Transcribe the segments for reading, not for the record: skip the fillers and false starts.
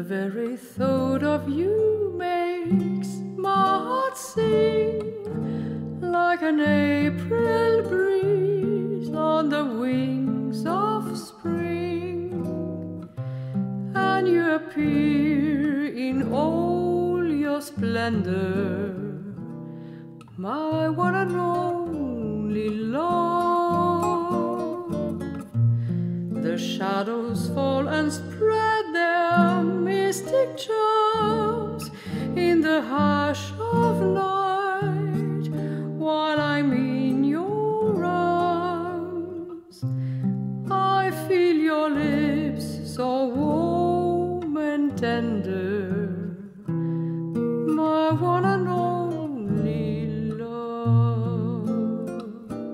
very thought of you makes my heart sing like an April breeze on the wings of spring. And you appear in all your splendor, my one and only love. The shadows fall and spread their mystic charms in the hush of night, while I'm in your arms. I feel your lips so warm and tender, my one and only love.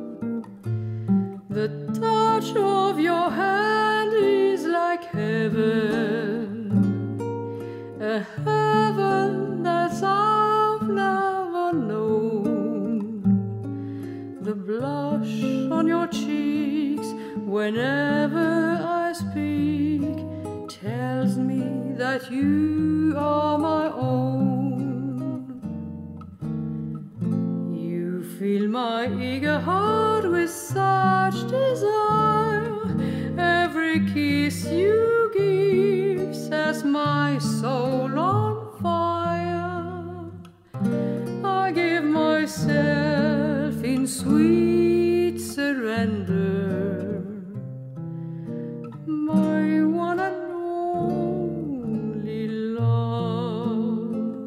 The touch of your hand is like heaven, a heaven that I've never known. The blush on your cheeks whenever I speak tells me that you are my own. You fill my eager heart with such desire, every kiss you give sets my soul on fire. I give myself in sweet surrender, my one and only love.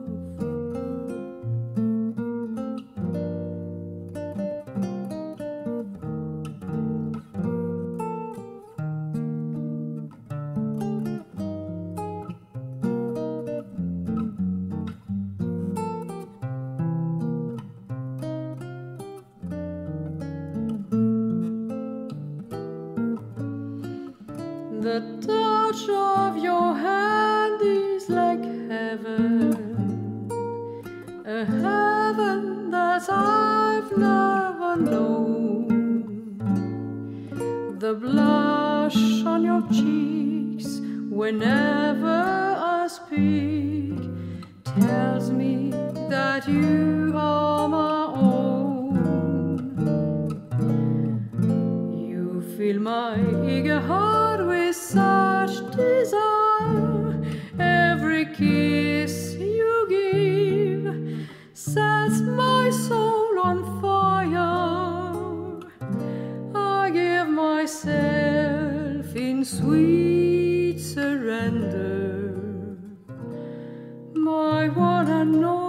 The touch of your hand is like heaven, a heaven that I've never known. The blush on your cheeks whenever I speak tells me that you are my own. You fill my eager heart with such desire, every kiss you give sets my soul on fire. I give myself in sweet surrender, my one and only